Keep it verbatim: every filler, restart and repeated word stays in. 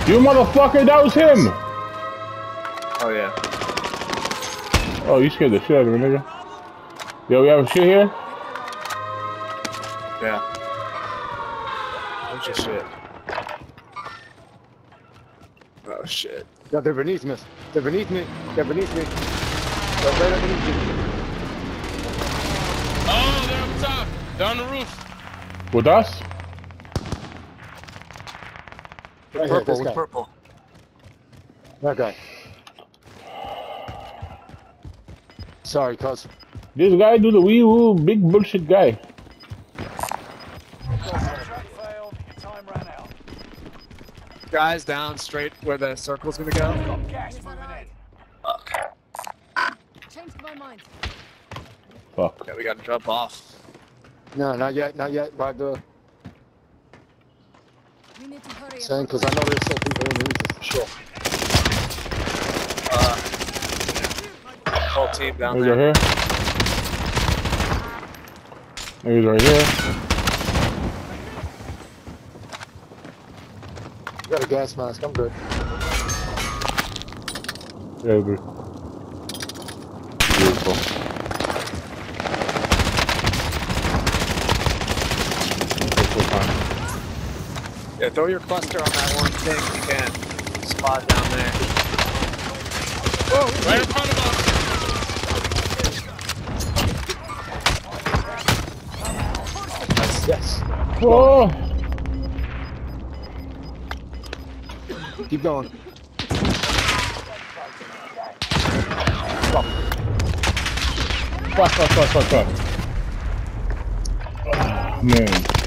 You motherfucker, that was him! Oh, yeah. Oh, you scared the shit out of me, nigga. Yo, we have shit here? Yeah. Bunch of shit. Oh, shit. Yeah, they're beneath me. They're beneath me. They're beneath me. They're right underneath me. Oh, they're up top. They're on the roof. With us? Right here, Purple, this with guy. purple. That guy. Sorry, cuz. This guy do the wee woo big bullshit guy. Guys down straight where the circle's gonna go. Okay. Changed my mind. Fuck. Yeah, we gotta jump off. No, not yet, not yet. By the We need to hurry. saying, because I know there's still people in the roof for sure. Uh, whole team down Niggas there. right here. Niggas right here. Got a gas mask. I'm good. Yeah, dude. Beautiful. Yeah, throw your cluster on that one thing if you can. Spot down there. Whoa, right in front of us. Yes. Whoa! Keep going. Fuck, fuck, fuck, fuck, fuck. Oh, man.